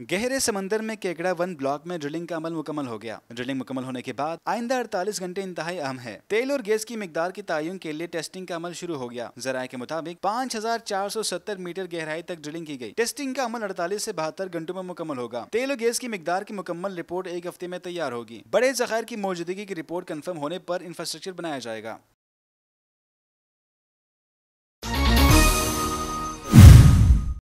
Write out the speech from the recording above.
गहरे समंदर में केकड़ा-1 ब्लॉक में ड्रिलिंग का अमल मुकम्मल हो गया। ड्रिलिंग मुकम्मल होने के बाद आइंदा 48 घंटे इंतहाई अहम है। तेल और गैस की मिकदार की तयन के लिए टेस्टिंग का अमल शुरू हो गया। जराये के मुताबिक 5470 मीटर गहराई तक ड्रिलिंग की गई। टेस्टिंग का अमल 48 से 72 घंटों में मुकम्मल होगा। तेल और गैस की मिकदार की मुकम्मल रिपोर्ट एक हफ्ते में तैयार होगी। बड़े ज़खायर की मौजूदगी की रिपोर्ट कंफर्म होने पर इंफ्रास्ट्रक्चर बनाया जाएगा।